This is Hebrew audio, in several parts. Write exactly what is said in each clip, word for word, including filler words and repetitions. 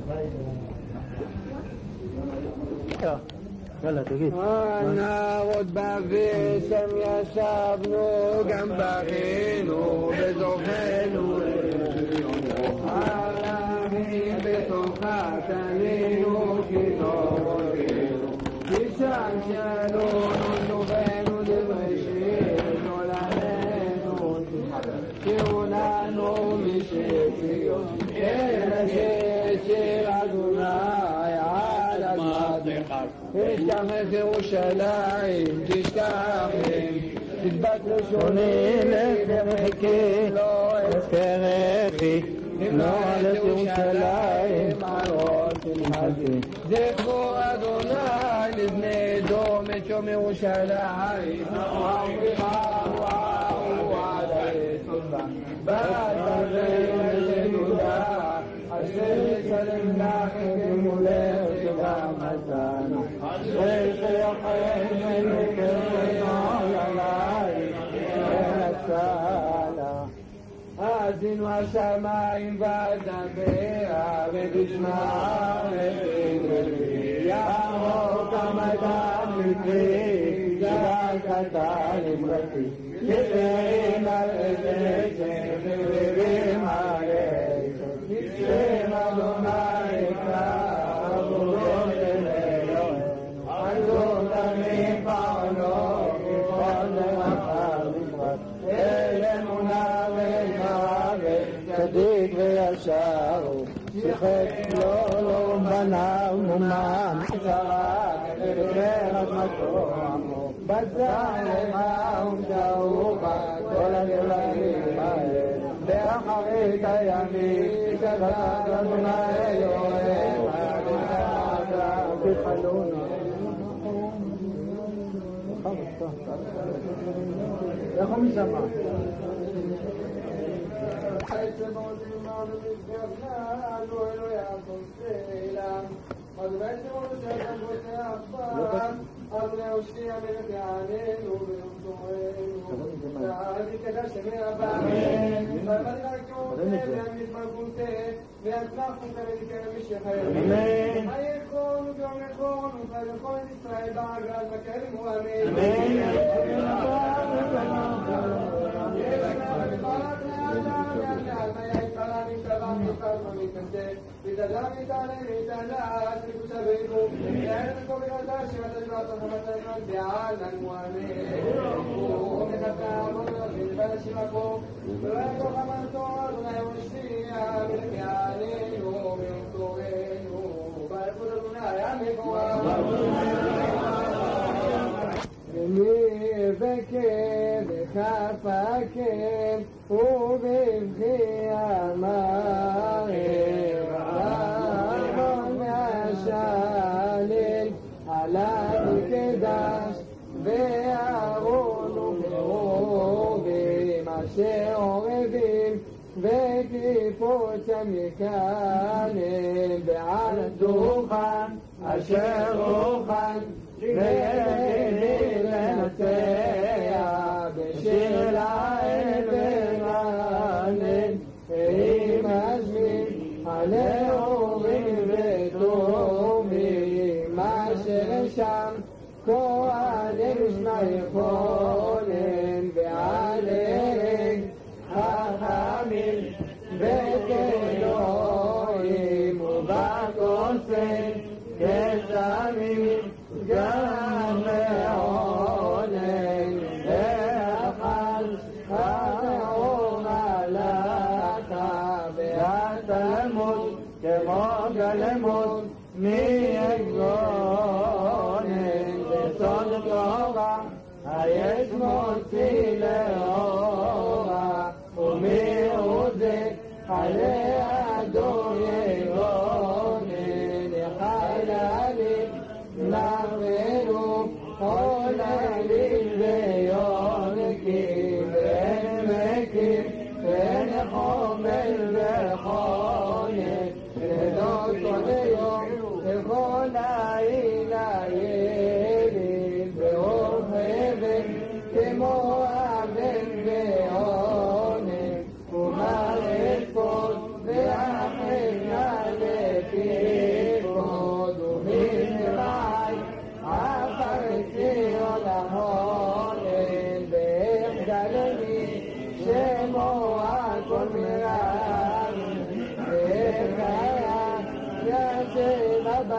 יאללה, תגיד. הנערות בבשם ישבנו, גם בכינו וזוכנו, העלמים בתוכה תנינו, כי נורותינו, בשם שלנו שובנו דברי שיר, עולמנו, שירו לנו משציון, אל שיר אדוני, על אדמת תשתחך ירושלים, תשתחך, תדבק לשוני, לחכי, לא אזכרכי, נועלת ירושלים, ערות תמחכי. זכרו אדוני לבני דום את שום ירושלים, וואו וואו וואו עד היסודה, בתרם לשנודה, אשר יצלם לכם מולך שגם מתנו, אשר שיחם ונקרנו עליי ונצלה. האזינו השמיים ודברה ותשמע ותדברי, יעמוד המדע מקרי, גדל קטן אמרתי, שתרים על איזה שתרים עלי, שם אדוני יקרא, עבודות אלוהים, עזות עמים פעולו, ככל דרכיו בפרט, אל אמונה ומוות, צדיק וישר הוא, שיחק לו לא בניו מומם, זרק ודרך אדמתו עמו, בצע לך ומתאובה, כל הגללים האל, באחרית הימים, שבת אדוני אלוהים, בחלונה. איך הוא משמע? אז בעצם הוא נושא בוטי האחווה, אז להושיע מלך יעננו ויום תורנו, ואז יקדש שמי הבא, ועבד להכירות להעמיד מלכותה, ויצלחנו כמדיקר משחר. היכון וביום לכון, ולכל ישראל בעגל וכלים הוא אמן. ותדלם מתעלה מתעלה תלכו שבינו יעד מקום בגלתה שמתת ועצות המתנות בעל לנו אמן ומחתה עמוד רבים בנשים מקום ולא יקוך אמנתו אדוני ומשפיע מלך יעלינו ויום תורנו וברכות אדוני המקום ומי וכם וחפכם ובבכי אמר ארמון מהשלל עליו קדש וארון ומרובים אשר עורבים וכיפות שם יקנם ועל הדוכן אשר רוחן וידעי לנצח בשיר לאל ורנן ואם אשמים הנאורים וטובים אשר שם כהנים שמע יכולן ועליהם חכמים ותלויים ובקוסם כשמים גם לעונן ואכל האור מלאכה והתלמוד כמו גלמוד מי יגונן בסוד תורה היש מוציא לאורה ומי עוזק עליה דור יגונן יחללים נרמנו חוללים ויונקים ונמקים ונחומל וחונן ונדות כל יום וכל לילה ילין ואור חבל כמו אבן ועונן ומרפות ואחר נלפים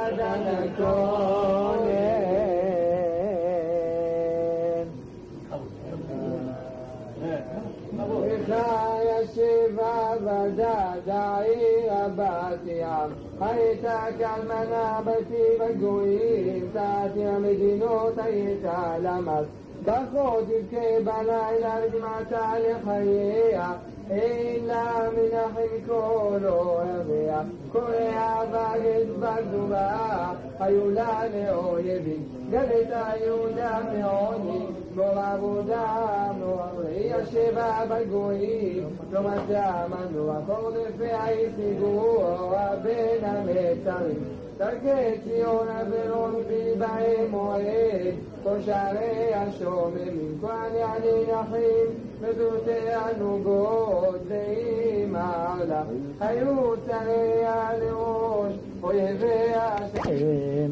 הייתה כאלמנה בתי בגויים, תעתי המדינות הייתה למד. ככה תבכה בלילה ודמעתה לחייה, אין לה מנחם כל אוהביה. קורע בגד בגדובה, היו לה לאויבים. גלתה יהודה מעוני, בור עבודה נוערי. ישבה בגויים, לא מצא מנוע. קורדפיה השיגו בין המצרים. דרכי ציון אברון בהם מועד, כל שערי השוממים, כהני הנייחים, ודורתי הנוגות להימעלה. היו צריה לראש, אויביה שם.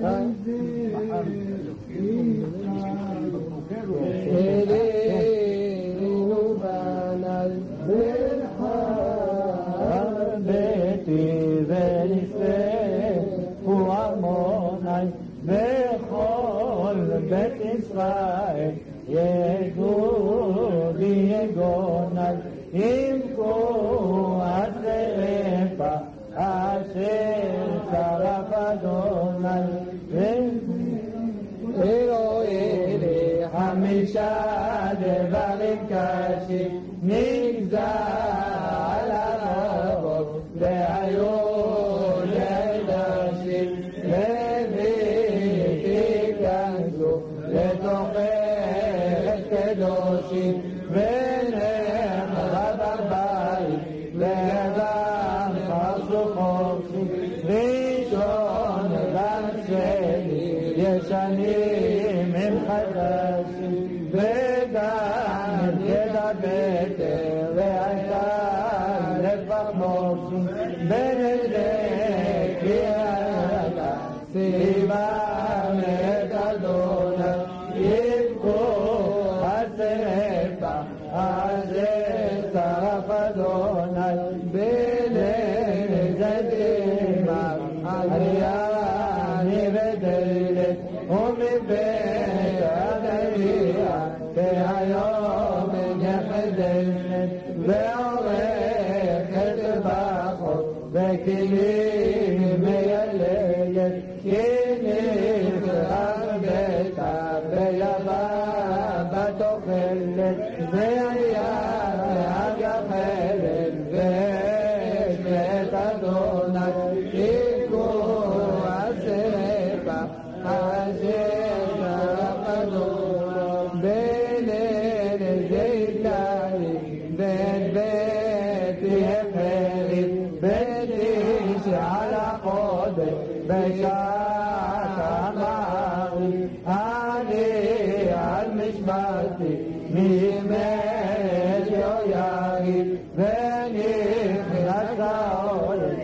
אלינו בנל ברחב ביתי ונשא ועמוני בכל בית ישראל ידעו ויגונן עם כוח רפא אשר צרף אדוני אלוהי לחמישה דברים קשים נגזר על הרחוב והיו קדושים ונחרב הבית ואדם חרשו חופשי ראשון והשני ישנים הם חדשים וגם ידע בטר והייתה לפח מופשי בנדק יעלה סיבה מאת אדוני אשר צרף אדוני בליל זדימה עלייה נבדלת ומבית הנביאה והיום נחדלת ועורכת בחוק וכלים מייללת כי נפרח ביתה ביבה בתוכלת והיה הגחלת ושמת אדוני יקו הסבא אשר צרף אדוני בליל זיתני בית ביתי החרית ביתי שעל החודש בשעת המעריב אני על משמרתי מימי יויריב ונכנס העולת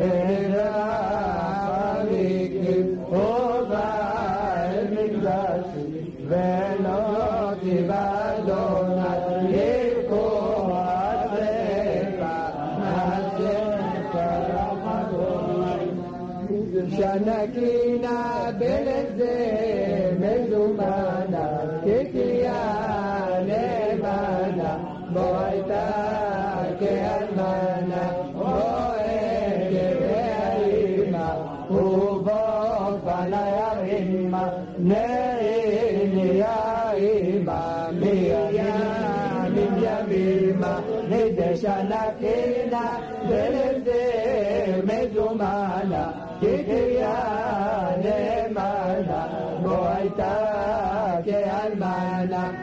ונרחיקים ובא אל מקדשי ולא תיבדונה יקו הספר אשר צרף אדוני שנקינה בלזה מזומנה כקריאה נאמנה בו הייתה כאלמנה מועדת והאימה ובו פנה ירימה נעיני האימה מימים ימימה נדשה נקינה בלזה מזומנה כקריאה נאמנה בו הייתה כאלמנה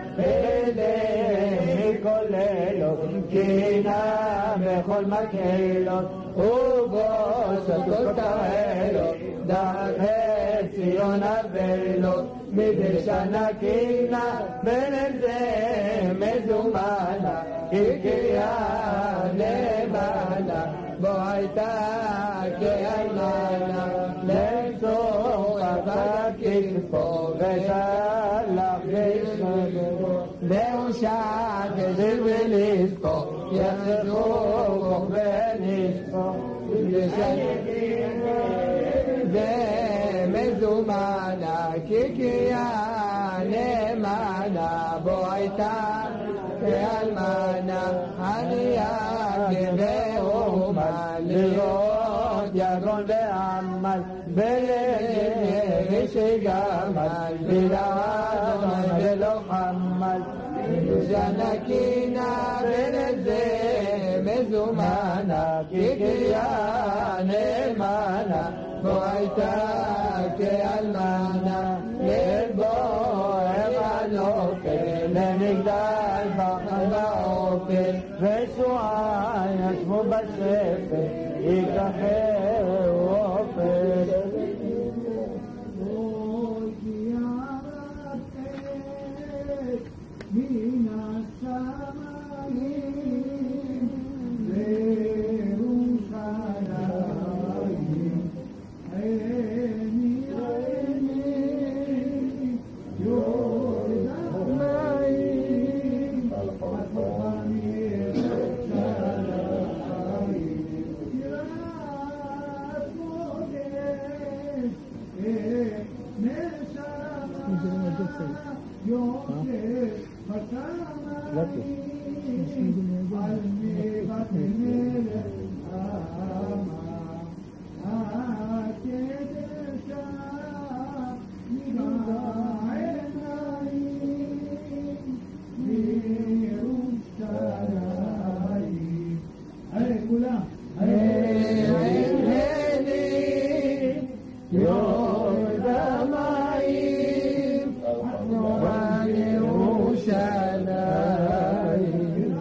מכל לילות קינה בכל מקהלות ובו שתות קהלות דרכי ציון אבלות מדי שנה קינה בליל זה מזומנה כקריאה נאמנה בו הייתה כאלמנה לצור חזק כתפו ושלח לשמרו והושעת זל ולזכו יחזור ונשכו קריה למענה בו הייתה כאלמנה ענייה כבאומה לראות יגון ועמל ולגר שגמל ולעדון ולא חמל שנקינה ולזה מזומנה כקריה נאמנה בו הייתה כאלמנה לבוער הנופל למגדל בחר באופל ושועה ישבו בשפל יקחר אופל מן השמיים לירושלים עיני עיני ירושלים התחלני ירושלים יראת קודש נשמה יוקר בשמיים על מיבת מלך העמה הקדשה מבעיניים מירושלים הרי כולם הנני יורד המים וירושלים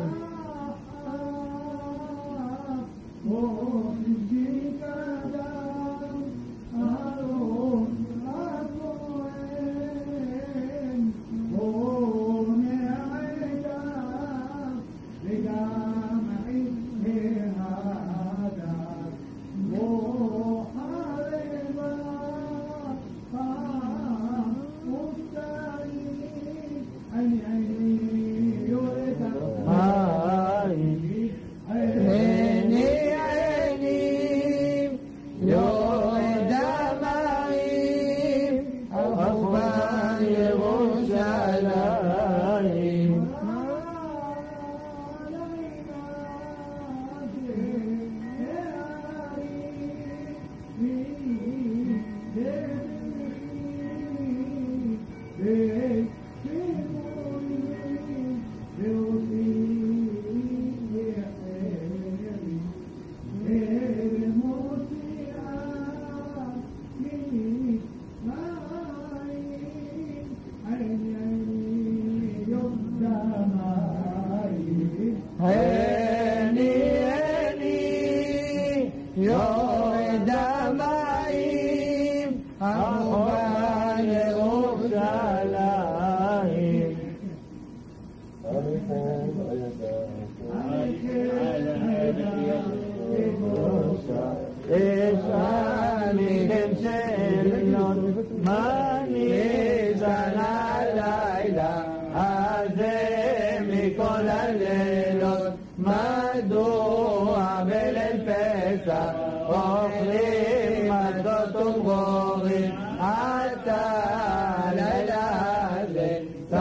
אוכלים מזות ומגורים עתה לילה זה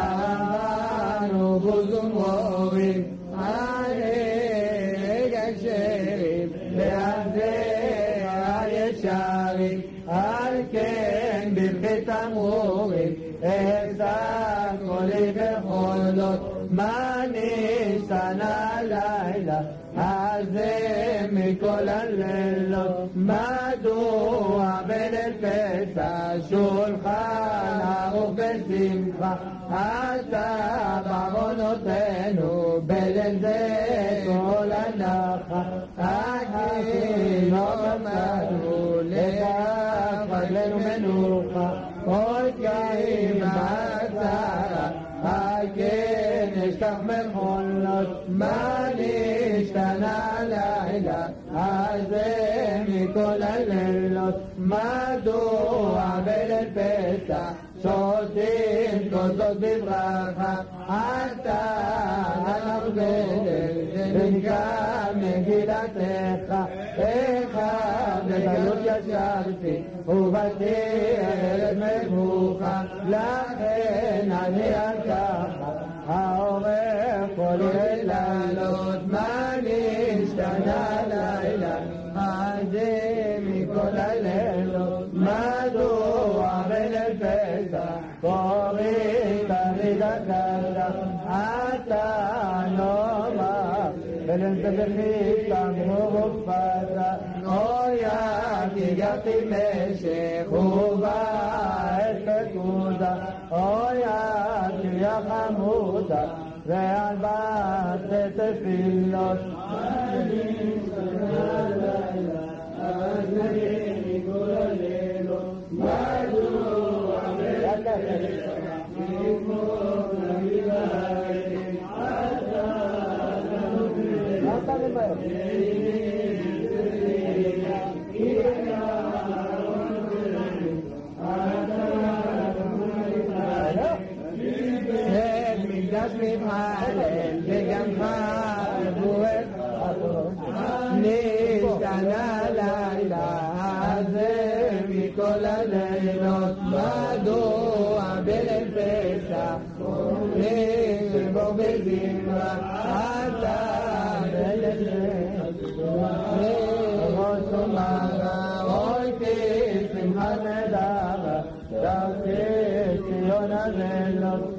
צרנו בוז ומגורים עלי גשרים ועל זה הישרים על כן ברכי תמרורים אשא קולי בחולות מה ניסן הלילה הזה מכל הלילות מדוע בליל פסח שולחן ערוך בשמחה אתה בעוונותינו בליל זה כל הנחה הכי לא מצאנו לכך רגלינו מנוחה עוד קיים בצרה כן אשכח מכונות מה נשתנה לילה הזה מכל הלילות מדוע בליל פסח שותים כוסות בברכה אתה אנחנו בליל ונקרא מגילתך אחד בגלות ישבתי, ובתי ארץ מבוכה, לכן אני על ככה, העורך כל יללות, מה נשתנה לילה, עדי מכל הלילות, מדוע בליל פסח, קוראים תמיד הקלה, אתה נאמר, בליל פסח נשתנו ופסח, אויה כי גרתי משך ובא את פקודה, אויה כי יחמודה, ועל בת תפילות, מקדש מתהלל וגם חבורת נשתנה לילה הזה מכל הלילות, מדוע בליל פסח נשבור בזמרה, אתה בליל ראש ומרה, אוי כשמחת נדרה, דרכי ציון הלילות,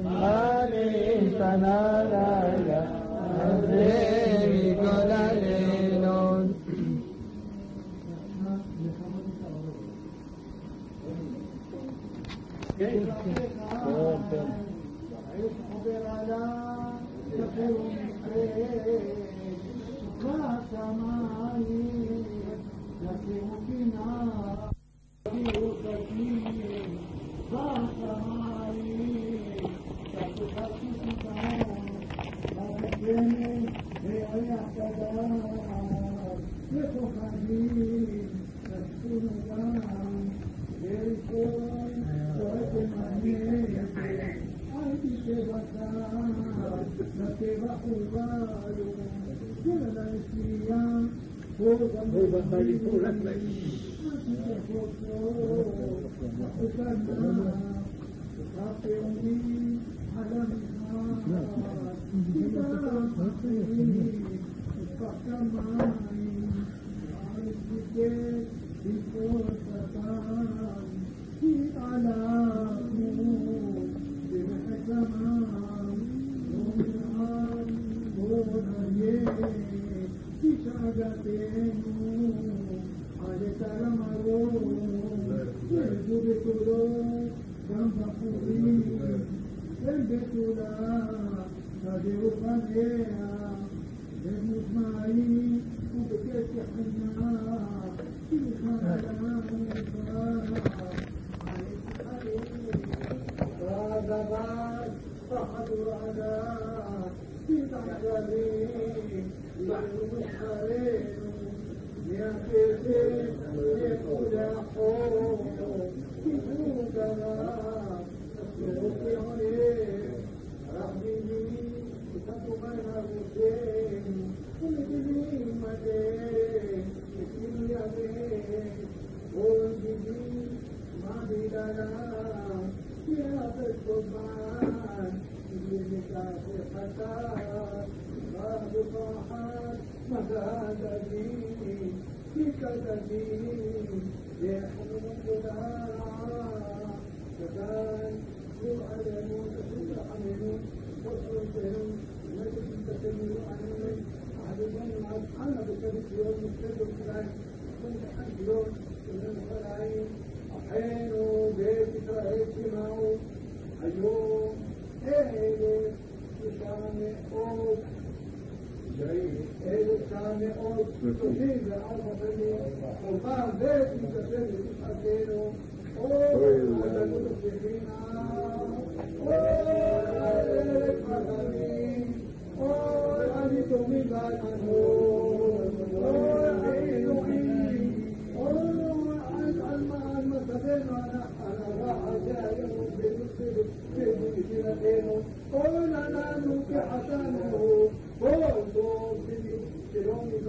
נשתנה לילה הזה מכל הלילות.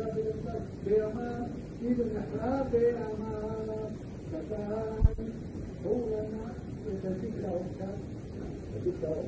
بأمان إذ نحرى بأمان كفاي هو لنا يتجيب له كان يتجيب له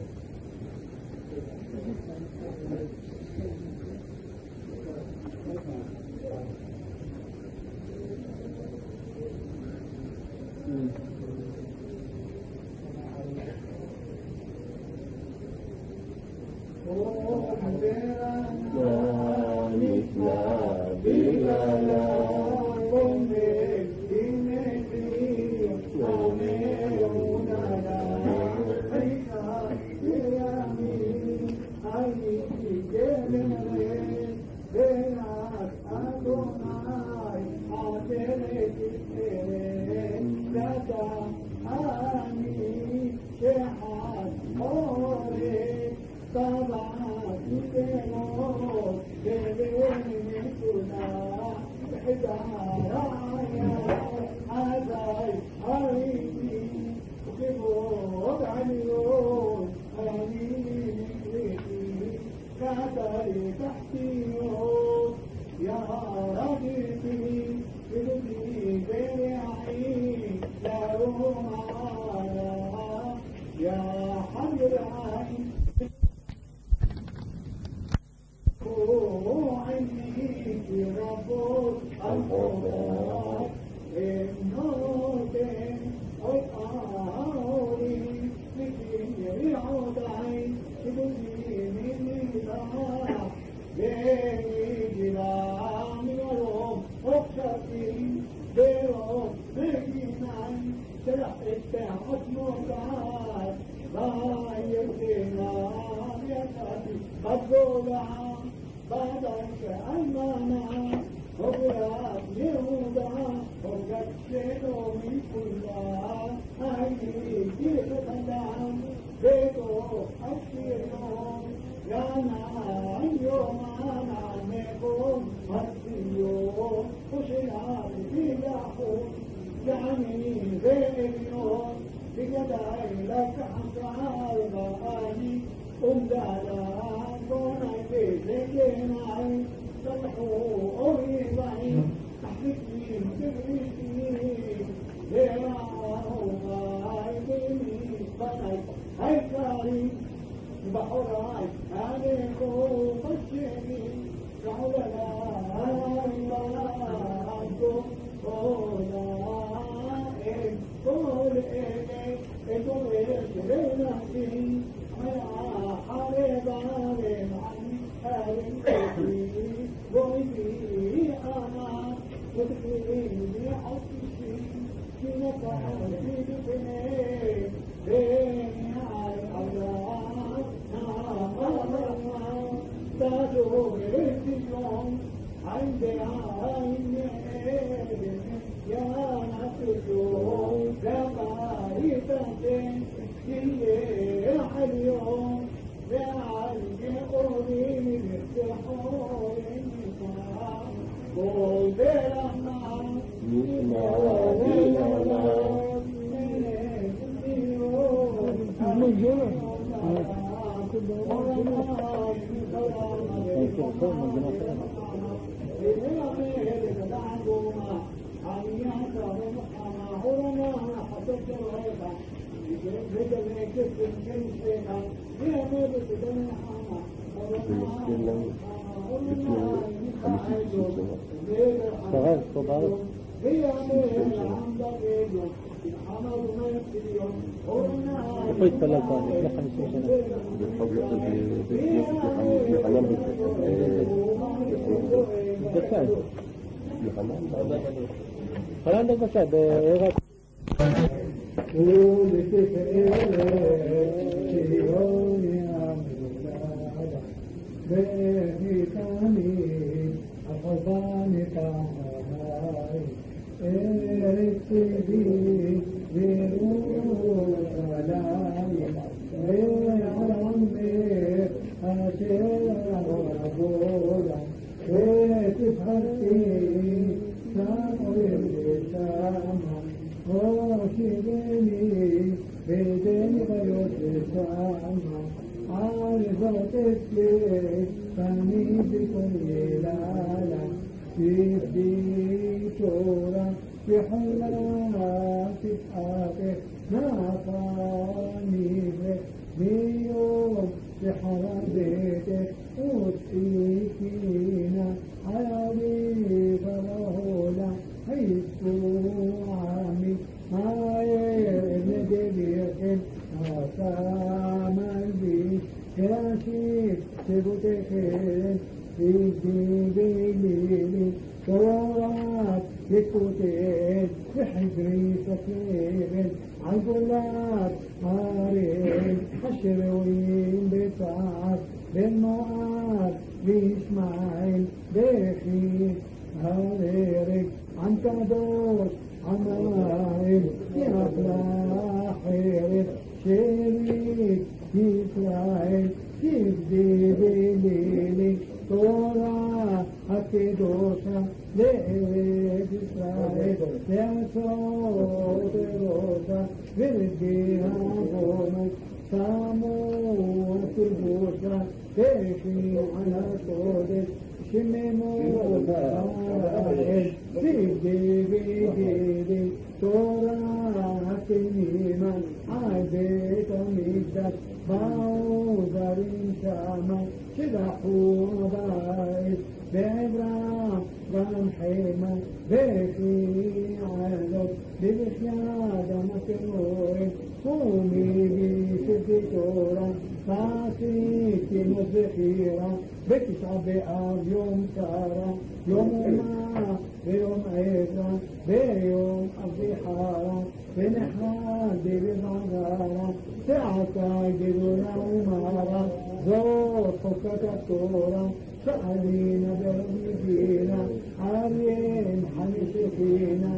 عارفة السيف فاني بكل لالا تبدي تورا بحلا تتحقق نافاني بيوم بحلا بيتك وتسيكينا عيالي فراهولا حيث عامي هاي ندبيك أسامل بيش كراسي تبوتكين في بيلي شورات يكوتين بحجري سكين عالقلات هارين حشروين بسعاد بالمعاد بإسماعيل بخيل هاريرك عن كدوس عمايل يا فلاحيرك شريك إسرائيل تبدي بليلي تورا أكيدوسا لإيد إسرائيل يا صوت روسا برديها غومك سامو تبوسا تشي على صوتك شممو سائل تبدي بليلي تورا أكينيما عبيت ميدك باوزرين شاما شدحوا بايس بعبرا غام حيما بخي عالك ببخياد مكروه قومي بشفي تورا فاسيتي مزخيرا بتسعة بآب يوم سارة يوم ما بيوم عيسى بيوم أبي حارة بنحاد بغارة ساعة جدنا ومارة زور حكة الطورة سألين برمجينا عارين حنشفينا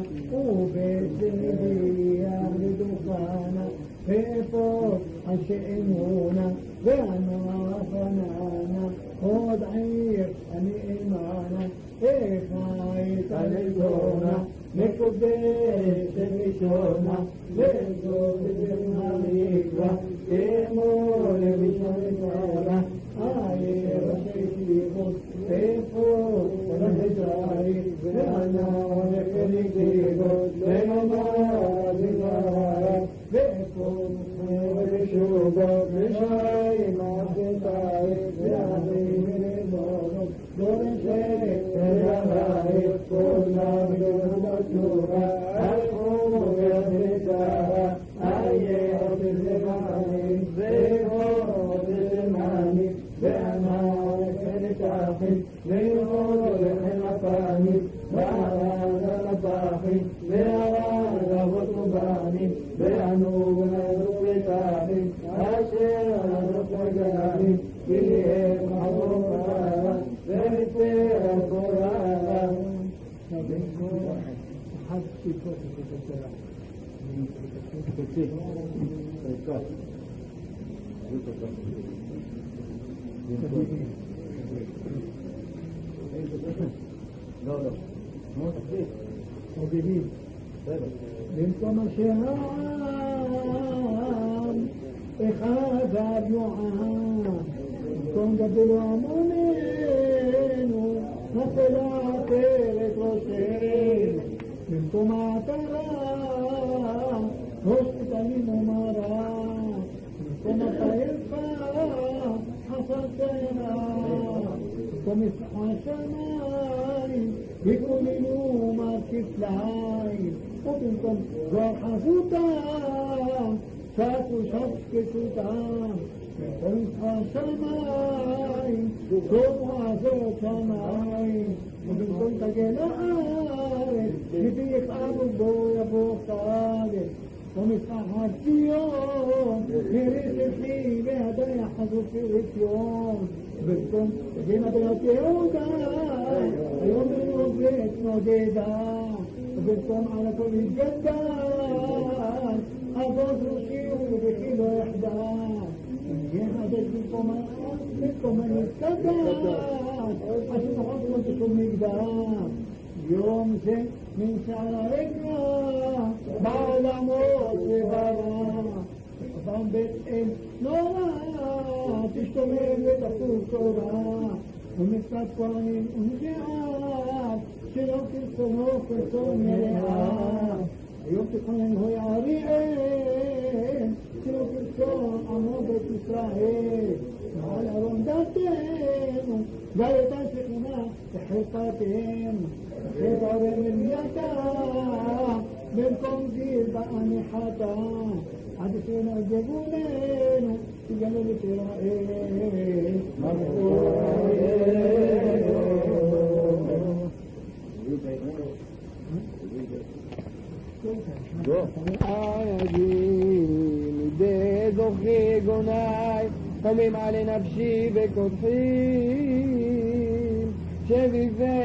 وبسنبيا بدخانا فيفوق عشئمونا بأنا فنانا خود عير أني إيمانا إيه خايت عليكونا نكبير سبيشونا ليزو بجرنا ليكوا إيمول بشاركونا آي رشيشيكم فيفوق رهجاري بأنا ونكريكيكو لينا بزارة فيفوق بشوبو بشاي ما بتاي بيادي من المولد دون شيء تجاهي كنا بجرمتورا الحوم يدرسها أي عبد الزماني زيغو بالزماني بأنا كنتاخي ليغو بالحلقاني بأنا نطاخي بأنا غطباني بأنو بنضبطاني أشير نطبطاني كيه محضورا بيتي القرآن حد في كتب الكتاب كتير كتير لا لا مو كتير موجودين بنتم شهام إخاذ اليوعان كن قبل عمومين نطلع كيرت وشين بنتم عترا هسكتني ممارا بنتم طيفا حصلتنا بنتم إسحاشماي بكل يوم كتلاي وبنتم روحا سوطان ساتو شفك سوطان بنتم إسحاشماي كوم عزو سماي وبنتم تجلعاي بديك أبو بويا بوخالي ومسحات يوم يريد فيه بهذا يحضر في اليوم بنتم جينا بيوتا يوم اليوم بيت موجودا بنتم على كل الجدان أبوز وشيو بكيلو إحدان هذا بنتم بنتم الكدان عشان تحطوا انتم مقدام يوم زين من شعرنا بعد موت بابا طبعا بيت نورا تشتمل بتفوق كورا ومستقبلين ونجعل שלא כרצונו כרצון יראה. היום תכונן הוא יעריעם, שלא כרצון עמו בית ישראל. ועל ארון דתנו, והייתה שכינה בחלקתהם. חטא עורם מלייתה, במקום זיל באניחתה. עד שנעזבוננו, תגלה לתראה. מידי זוכי גוני, חמים עלי נפשי וקודחים, שביבי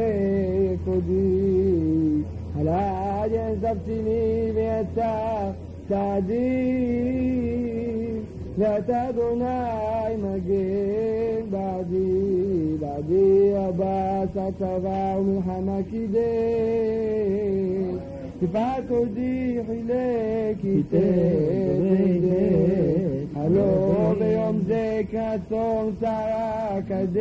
קודי. עלי יסבתי לי ויצא צעדי, ואתה אדוני מגן בעדי. בעדי הבס הצבא ומלחמה קידם, כפת קודי חילק איתך בידי. הלא ביום זה כצום צרה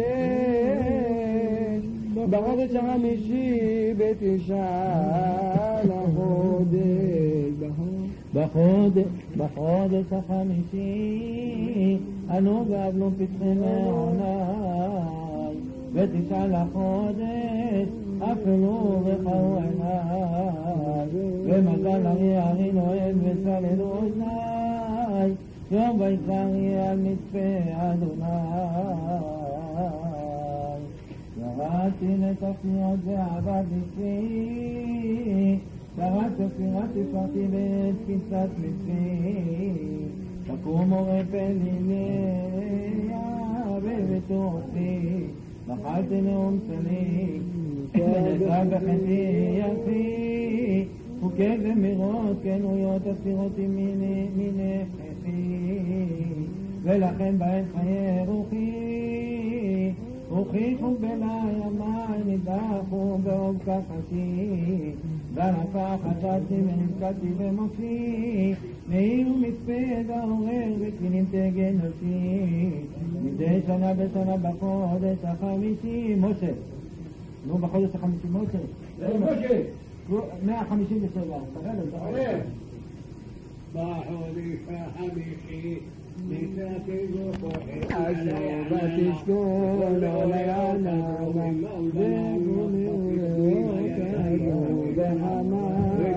קדש, בחודש החמישי בתשעה לחודש. בחודש, בחודש החמישי אנו גבנו פתחי מעוני, ותשעה לחודש אפלו וחרו עיניי. ומזל ארי ארי נועד וסללו אוזניי, יום ויצרי על מצפה אדוני. ירדתי לתפניות ועבדתי פי, שרת שפירת תפרתי בעת תפיסת מצרי. תקום עורף אליליה בבטורתי, בחרתי נאום שלי, ונעזרה בחטאי יפי. חוקי זמירות כנויות אסירותי מנכסי, ולכן בעת חיי רוחי הוכיחו בלי ימי נידחו ברוב כחתי. ונפח חשבתי ונפקדתי במוחי, מאיר ומצפה ועורר וכלים תגן אותי. מדי שנה בשנה בחודש החמישי. משה, נו בחודש החמישי משה משה מאה חמישים ושבע. תראה בחודש החמישי נתתי זוכחי אשר ותשכון עולי ענמה וגומי ולוקנו בחמה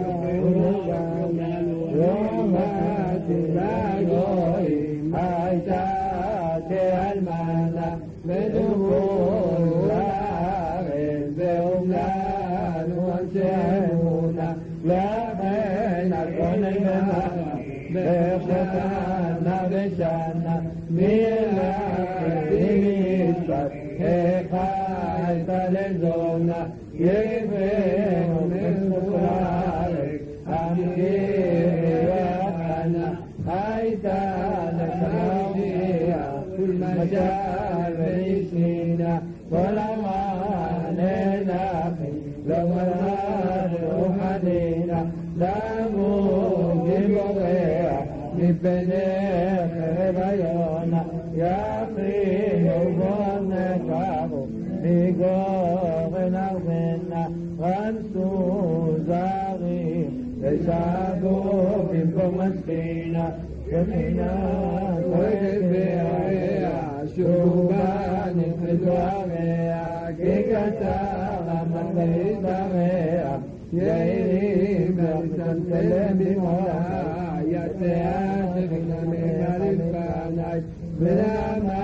ועומדתי לגויים הייתה כאלמנה בדובון לארץ ואומלנו אנשי אמונה. לכן הכל נגמרה בחשנה ושנה מלאכתי יצחק החית לזונה. יבנו מסורק המחיר והחנה הייתה לשמיה משל וישנינה. כל אמן לנחי לא מלאך רוחנינה, למות גיבוריה מפני חרב היונה. יכריעו בו נקרו מגורן ארבנה, רנסו זרים ושגו במקום הספינה. ספינה כואבת בעריה שובה נפרדו עריה, כקטר המחליט עריה יאירים מצמצלם במורה. יצאה שכנה מלפני ולמה